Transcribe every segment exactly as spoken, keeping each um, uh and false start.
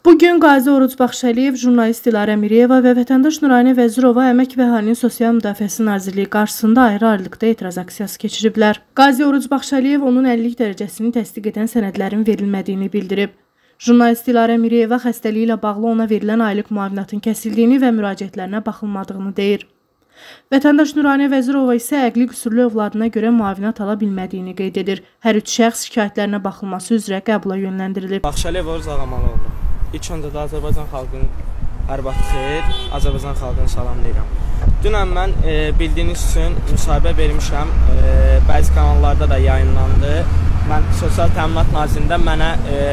Bugün Qazi Oruc Baxşəliyev, jurnalist Dilarə Miriyeva və vətəndaş Nurayinə Vəzirova Əmək və Əhalinin Sosial Müdafiəsi Nazirliyi qarşısında ayrı-ayrılıqda etiraz aksiyası keçiriblər. Qazi Oruc Baxşəliyev onun əlillik dərəcəsini təsdiq edən sənədlərin verilmədiyini bildirib. Jurnalist Dilarə Miriyeva xəstəliyi ilə bağlı ona verilən aylıq müavinatın kəsildiyini və müraciətlərinə baxılmadığını deyir. Vətəndaş Nurayinə Vəzirova isə əqli qüsurlu övladına görə müavinat ala bilmədiyini qeyd edir. Hər üç şəxs şikayətlərinə baxılması üzrə qəbula yönləndirilib. Baxşəliyev Oruc Ağamalıoğlu. İlk öncə də Azərbaycan xalqının hər vaxt xeyir, Azərbaycan xalqını salamlayıram. Dünən mən e, bildiyiniz üçün müsahibə vermişəm, e, bəzi kanallarda da yayınlandı. Mən Sosial Təminat Nazirliyində mənə e,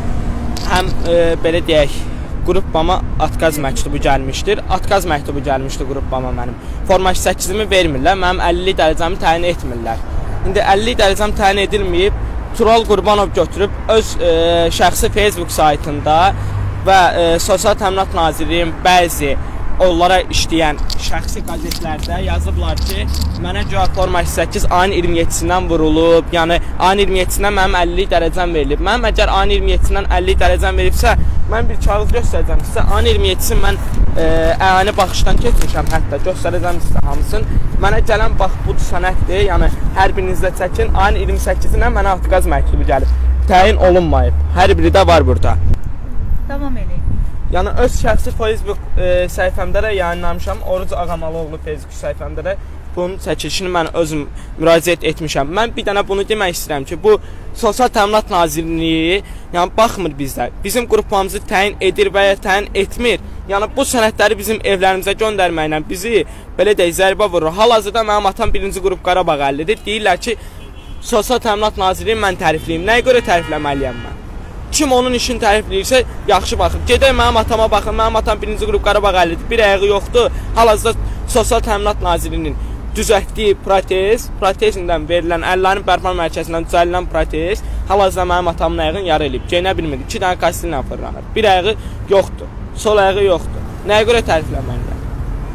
həm e, belə deyək, qrupbama atkaz məktubu gəlmişdir. Atkaz məktubu gəlmişdir qrupbama mənim. Forma səkkizimi vermirlər, mənim əlillik dərəcəmi təyin etmirlər. İndi əlillik dərəcəm təyin edilməyib, Tural Qurbanov götürüb öz e, şəxsi Facebook saytında və e, Sosial Təminat Nazirliyinin bəzi onlara işləyən şəxsi qəzetlərdə yazıblar ki, mənə güya forma səkkiz ayın iyirmi yeddisindən vurulub, yəni ayın iyirmi yeddisindən mənim əlillik dərəcəm verilib. Mənim əgər ayın iyirmi yeddisindən əlillik dərəcəm veribsə, mən bir kağız göstərəcəm sizə. Ayın iyirmi yeddisini mən e, əyani baxışdan keçmişəm, hətta göstərəcəm sizə hamısını. Mənə gələn bax bu sənəddir, yəni hər birinizdə çəkin. Ayın iyirmi səkkizindən mənə atkaz məktubu gəlib. Təyin olunmayıb. Hər biri də var burada. Davam edin. Yəni öz şəxsi Facebook e, səhifəmdə də yayınlamışam. Oruc Ağamalıoğlu Facebook səhifəmdə də bunun çəkilişini mən özüm müraciət etmişəm. Mən bir dənə bunu demək istəyirəm ki, bu Sosial Təminat Nazirliyi yəni baxmır bizdə. Bizim qruplarımızı təyin edir və ya təyin etmir. Yəni bu sənədləri bizim evlərimizə göndərməklə bizi belə deyək zərbə vurur. Hal-hazırda mənim atam birinci qrup Qarabağ əllidir. Deyirlər ki, Sosial Təminat Nazirliyi mən tərifləyim. Nəyə görə tərifləməliyəm mən? Kim onun işini tərifləyirsə, yaxşı baxın. Gedək mənim atama baxın. Mənim atam birinci qrup Qarabağ əllidir. Bir ayağı yoxdur. Hal-hazırda Sosial Təminat Nazirliyinin düzəltdiyi protez, protezindən verilən əllərin bərpa mərkəzindən düzəldilən protez hal-hazırda mənim atamın ayağını yarı eləyib. Geynə bilmir. İki dənə kastillə fırlanır. Bir ayağı yoxdur. Sol ayağı yoxdur. Nəyə görə tərifləməliyəm?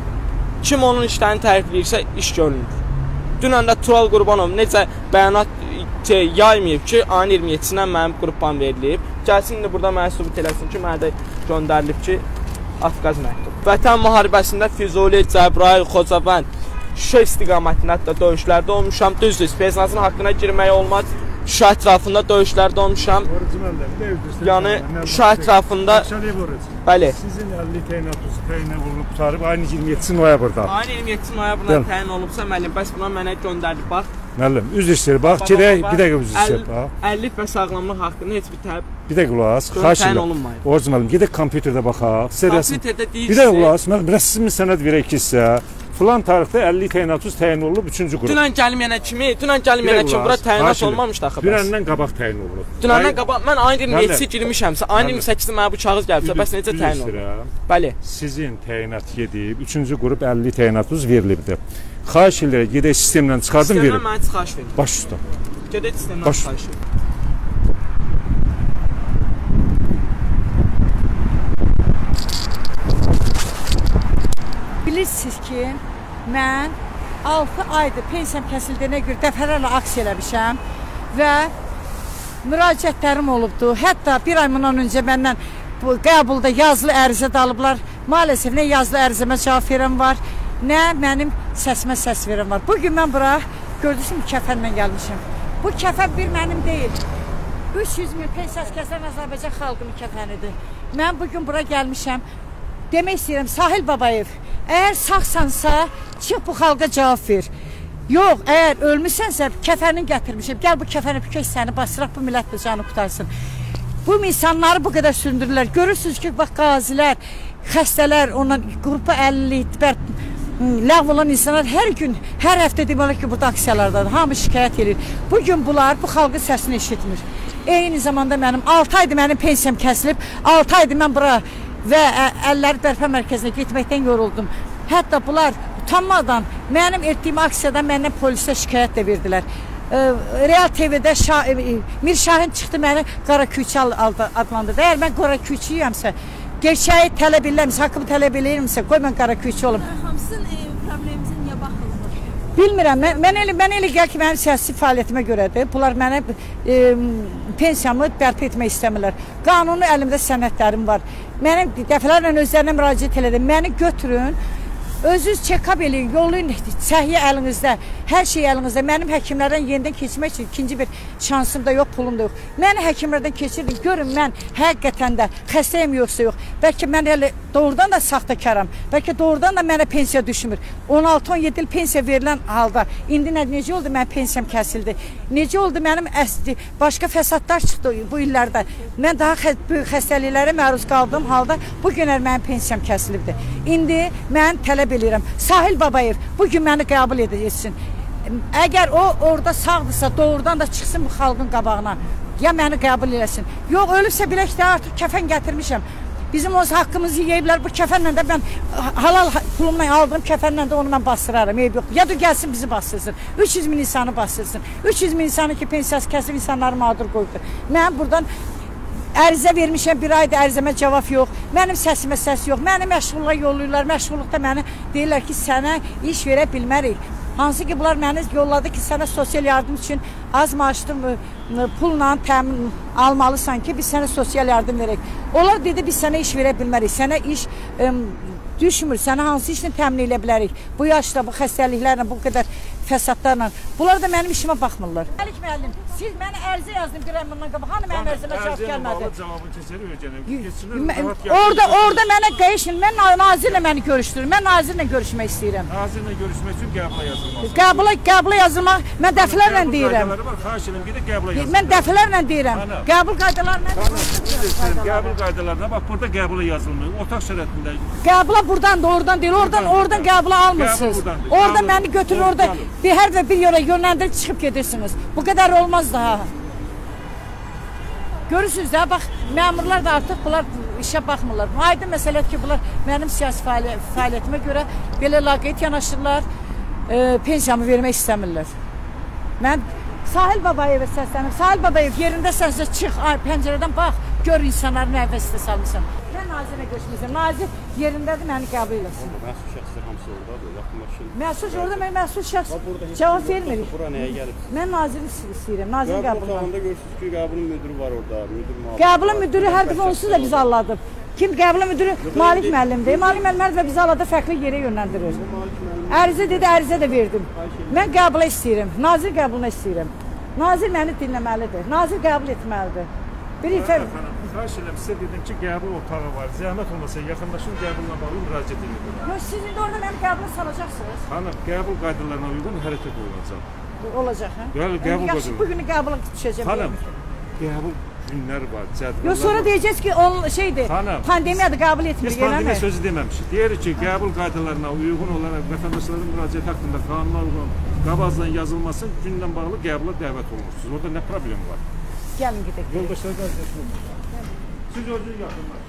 Kim onun işlərini tərifləyirsə, iş görünür. Dünən də Tural Qurbanov necə bəyanat şey, yaymayıb ki, ayın iyirmi yeddisindən mənim qrupbam verilib. Gəlsin indi burada mənə sübut eləsin ki, mənə də göndərilib ki, atkaz məktub. Vətən müharibəsində Füzuli, Cəbrayıl, Xocavənd, Şuşa istiqamətində hətta döyüşlərdə olmuşam. Düzdür, Spesnazın haqqına girmək olmaz. Şuşa ətrafında döyüşlərdə olmuşam. Yəni, Şuşa ətrafında... Bəli. Sizin əlillik təyinatınız təyin olunub qutarıb ayın iyirmi yeddisi noyabrda. Ayın iyirmi yeddisi noyabrda təyin olubsa, müəllim, bəs buna mənə göndərilib, bax. Müəllim, üzr istəyir, bax, girək, bir dəqiqə üzr istəyir, bax. Əlillik və sağlamlıq haqqında heç bir təb... Bir dəqiqə ulas, xahiş edirəm. Oruc müəllim, gedək kompüterdə baxaq. Kompüterdə deyilsin. Bir dəqiqə ulas, mən rəsmi sənəd verək ki sizə. Filan tarixdə əlillik təyinatınız təyin olunub üçüncü qrup. Dünən gəlməyənə kimi, dünən gəlməyənə kimi bura təyinat olmamışdı axı. Dünəndən qabaq təyin olunub. Dünəndən qabaq, mən ayın iyirmi yeddisi girmişəmsə, ayın iyirmi səkkizində mənə bu kağız gəlibsə, bəs necə təyin olunub? Bəli. Sizin təyinat gedib, üçüncü qrup əlillik təyinatınız verilibdir. Xahiş edirəm, gedək sistemdən çıxardım verim. Sistemdən mənə çıxarış verin. Baş üstə. Gedək sistemdən çıxarış verin. Bilirsiniz ki, mən altı aydır pensiyam kəsildiyinə görə dəfələrlə aksiya eləmişəm və müraciətlərim olubdur. Hətta bir ay bundan öncə məndən qəbulda yazılı ərizə də alıblar. Maalesef nə yazılı ərizəmə cavab verən var, nə mənim səsimə səs verən var. Bugün mən bura gördünüz mü kəfənlə gəlmişim. Bu kəfən bir mənim deyil. üç yüz min pensiyası kəsilən Azərbaycan xalqının kəfənidir. Mən bugün bura gəlmişəm. Demək istəyirəm, Sahil Babayev, əgər sağsansa, çıx bu xalqa cavab ver. Yox, əgər ölmüşsənsə, kəfənin gətirmişim. Gəl bu kəfəni pükək səni basıraq, bu millət bu canı qutarsın. Bu insanları bu qədər sündürürlər. Görürsünüz ki, bax, qazilər, xəstələr, ondan qrupa əlillik, ləğv olan insanlar hər gün, hər həftə deməli ki, burada aksiyalardadır. Hamı şikayət edir. Bugün bunlar bu xalqın səsini eşitmir. Eyni zamanda mənim altı aydır mənim pensiyam kəsilib, altı aydır mən bura və əlləri bərpa mərkəzinə getməkdən yoruldum. Hətta bunlar utanmadan mənim etdiyim aksiyadan məndən polisə şikayət də verdilər. E, Real T V'də Şah, e, Mir Şahin çıxdı məni Qara Küçü adlandırdı. Əgər mən Qara Küçüyəmsə, gerçəyi tələb eləmirsə, haqqımı tələb eləyirimsə, qoy mən Qara Küçü olum. Hamısının e, problemimizin niyə baxılmır? Bilmirəm, mən, mən elə, mən elə gəl ki, mənim siyasi fəaliyyətimə görədir. Bunlar mənə e, pensiyamı bərpa etmək istəmirlər. Qanuni əlimdə sənədlərim var. Mənim dəfələrlə özlərinə müraciət elədim. Məni götürün, özünüz check-up eləyin, yollayın, səhiyyə əlinizdə, hər şey əlinizdə. Mənim həkimlərdən yenidən keçmək üçün ikinci bir şansım da yox, pulum da yox. Məni həkimlərdən keçirdin, görün mən həqiqətən də xəstəyim yoxsa yox. Bəlkə mən elə doğrudan da saxtakaram, bəlkə doğrudan da mənə pensiya düşmür. on altı on yeddi il pensiya verilən halda, indi nə, necə oldu mənim pensiyam kəsildi? Necə oldu mənim əsli, başqa fəsadlar çıxdı bu illərdə? Mən daha xə, böyük xəstəliklərə məruz qaldığım halda bu günlər mənim pensiyam kəsilibdir. İndi mən tələb eləyirəm. Sahil Babayev bugün məni qəbul edilsin. Əgər o orada sağdırsa doğrudan da çıxsın bu xalqın qabağına. Ya məni qəbul eləsin. Yox, ölübsə bilək də artıq kəfən gətirmişəm. Bizim o haqqımızı yeyiblər. Bu kəfənlə də mən halal pulumla aldığım kəfənlə də onu mən bastıraram. Eyb yox. Ya da gəlsin bizi bastırsın. üç yüz min insanı bastırsın. üç yüz min insanı ki pensiyası kəsib insanları mağdur qoydu. Mən buradan ərizə vermişəm, bir ayda ərizəmə cavab yox. Mənim səsimə səs yox. Məni məşğulluğa yollayırlar. Məşğulluqda məni deyirlər ki, sənə iş verə bilmərik. Hansı ki, bunlar məni yolladı ki, sənə sosial yardım üçün az maaşlı pulla təmin almalısan ki, biz sənə sosial yardım verək. Onlar dedi, biz sənə iş verə bilmərik. Sənə iş ə, düşmür. Sənə hansı işlə təmin edə bilərik? Bu yaşda, bu xəstəliklərlə, bu qədər fəsadlarla. Bunlar da mənim işimə baxmırlar. Məlik müəllim, siz mənə ərizə yazdım bir ay bundan qabaq. Hanı mənim ərizəmə cavab gəlmədi? Orada, orada mənə qəşin, mən nazirlə məni görüşdürürüm. Mən nazirlə görüşmək istəyirəm. Nazirlə görüşmək üçün qəbula yazılması. Qəbula, qəbula yazılmaq, mən dəfələrlə deyirəm. Mən dəfələrlə deyirəm. Qəbul qaydalarına Qəbul qaydalarına bax, burada qəbula yazılmır. Otaq şərətində. Qəbula buradan da oradan deyil, oradan oradan qəbula almırsınız. Orada məni götürür, orada bir hər və bir yola yönləndirib çıxıb gedirsiniz. Bu qədər olmaz daha. Görürsünüz də, bax, məmurlar da artıq bunlar işə baxmırlar. Aydın məsələdir ki, bunlar mənim siyasi fəaliyyətimə görə belə laqeyd yanaşırlar, e, pensiyamı vermək istəmirlər. Mən Sahil Babayevə səslənirəm. Sahil Babayev yerindəsənsə çıx, pəncərədən bax, gör insanların nə vəzifə salmışsan. Mən nazirlə görüşməyəcəm. Nazir yerindədir, məni qəbul eləsin. Məsul şəxslər hamısı oradadır, yaxınlaşın. Məsul orada, mən məsul şəxs cavab vermirik. Bura nəyə gəlib? Mən naziri istəyirəm, nazir qəbuldan. Qəbul otağında görürsünüz ki, qəbulun müdürü var orada, müdür müavini. Qəbulun müdürü hər dəfə onsuz da bizi alladıb. Kim qəbulun müdürü? Malik müəllimdir. Malik müəllim hər dəfə bizi alladıb, fərqli yerə yönləndirir. Ərizə dedi, ərizə də verdim. Mən qəbula istəyirəm, nazir qəbuluna istəyirəm. Nazir məni dinləməlidir, nazir qəbul etməlidir. Bir ifə... Xahiş edirəm, sizə dedim ki, qəbul otağı var. Zəhmət olmasa yaxınlaşın, qəbulla bağlı müraciət edin. Yox, siz indi orada məni qəbula salacaqsınız. Hanım, qəbul qaydalarına uyğun hərəkət olunacaq. Olacaq, hə? Bəli, qəbul Yaxşı, bu günü qəbula düşəcəm. Hanım, qəbul günlər var, cədvəllər var. Yox, sonra deyəcəksiniz ki, o şeydir, pandemiyadır, qəbul etmir, eləmi? Biz pandemiya sözü deməmişik. Deyirik ki, qəbul qaydalarına uyğun olaraq vətəndaşların müraciət haqqında qanuna uyğun qabazdan yazılması günlə bağlı qəbula dəvət olunursunuz. Orada nə problem var? Gəlin gedək. Yoldaşlar qarşılaşın. Siz özünüz yaxınlar.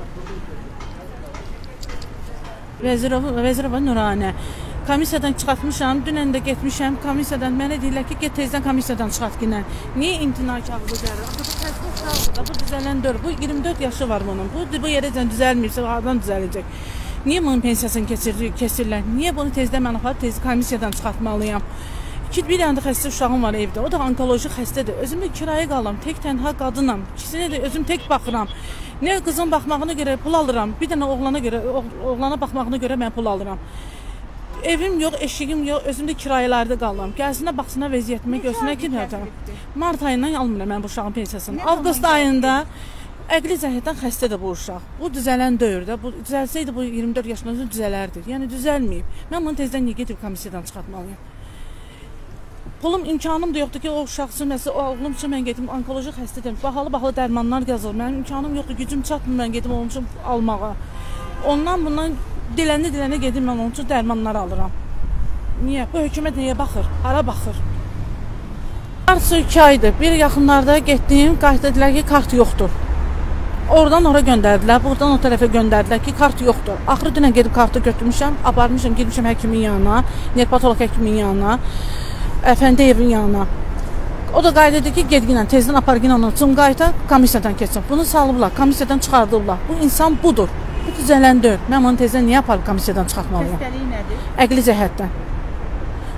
Vəzirova, Vəzirova Nuranə. Komissiyadan çıxartmışam, dünən də getmişəm komissiyadan. Mənə deyirlər ki, get tezdən komissiyadan çıxart ginən. Niyə imtina kağıdı gəlir? Bu təsdiq kağıdı, bu düzələn dörd. Bu iyirmi dörd yaşı var bunun. Bu, bu yerəcən düzəlməyibsə, hardan düzələcək? Niyə bunun pensiyasını kesirlər? Niyə bunu tezdən mən aparıb tez komissiyadan çıxartmalıyam? İki, bir yanda xəstə uşağım var evdə. O da onkoloji xəstədir. Özüm də kirayə qalıram. Tək tənha qadınam. İkisinə də özüm tək baxıram. Nə qızın baxmağına görə pul alıram. Bir dənə oğlana görə, oğlana baxmağına görə mən pul alıram. Evim yox, eşiyim yox, özüm də kirayələrdə qalıram. Gəlsinə, baxsına vəziyyətimə, görsünə ki, nədir? Mart ayından almıram mən bu uşağın pensiyasını. Avqust ayında əqli cəhətdən xəstədir bu uşaq. Bu düzələn dövrdə, bu düzəlsəydi bu iyirmi dörd yaşında düzələrdi. Yəni düzəlməyib. Mən bunu tezdən niyə gedib komissiyadan çıxartmalıyam? Pulum, imkanım da yoxdur ki, o uşaq üçün, məsələn, o oğlum üçün mən gedim, onkoloji xəstədir. Bahalı-bahalı dərmanlar yazılır. Mənim imkanım yoxdur, gücüm çatmır mən gedim onun üçün almağa. Ondan bundan dilənə-dilənə gedim mən onun üçün dərmanlar alıram. Niyə? Bu hökumət nəyə baxır? Hara baxır? Artıq iki aydır. Bir yaxınlarda getdim, qayıtdılar ki, kart yoxdur. Oradan ora göndərdilər, buradan o tərəfə göndərdilər ki, kart yoxdur. Axırı dünən gedib kartı götürmüşəm, aparmışam, girmişəm həkimin yanına, nerpatolog həkimin yanına. Əfəndiyevin yanına. O da qaydadır ki, gedginlə, tezdən aparginlə onu Cumqayıta komissiyadan keçsin. Bunu salıblar, komissiyadan çıxardıblar. Bu insan budur. Bu düzələn deyil. Mən onu tezdən niyə aparıb komissiyadan çıxartmalıyım? Xəstəliyi nədir? Əqli cəhətdən.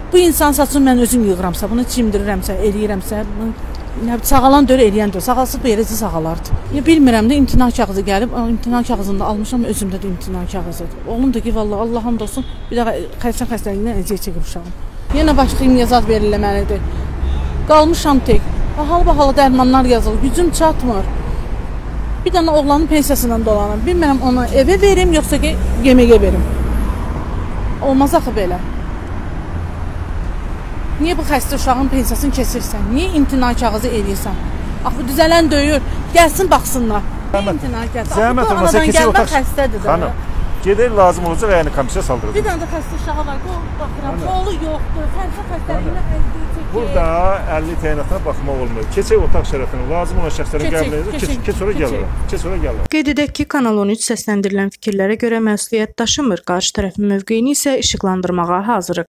Bu insan saçını mən özüm yığıramsa, bunu çimdirirəmsə, eləyirəmsə, bunu nə sağalan dör eləyən dör, sağalsa bu yerəcə sağalardı. Ya bilmirəm də imtina kağızı gəlib, imtina kağızını da almışam, özümdə də imtina kağızıdır. Oğlum da ki, vallahi Allahım da olsun, bir daha xəstə xəstəliyindən əziyyət çəkir uşağım. Yenə başqa imtiyazat verilməlidir. Qalmışam tək. Hal-bahala dərmanlar yazılır, gücüm çatmır. Bir dənə oğlanın pensiyasından dolanım. Bilmirəm ona evə verim, yoxsa ki, yeməyə verim. Olmaz axı belə. Niyə bu xəstə uşağın pensiyasını kesirsən? Niyə imtina kağızı eləyirsən? Axı düzələn döyür. Gəlsin, baxsınlar. İmtina kağızı. Zəhmət olmasa keçir otaq. Xəstədir də. Xanım, gedək lazım olacaq, yəni komissiya saldırır. Bir dənə də xəstə uşağı var, qol baxıram, qolu yoxdur, xəstə xəstəliyinə əziyyət çəkir. Burada əlli təyinatına baxmaq olmur. Keçək otaq şərəfinə, lazım olan şəxsləri qəbul edir, keç sonra gəlirəm. Keç sonra gəlirəm. Qeyd edək ki, Kanal on üç səsləndirilən fikirlərə görə məsuliyyət daşımır, qarşı tərəfin mövqeyini isə işıqlandırmağa hazırıq.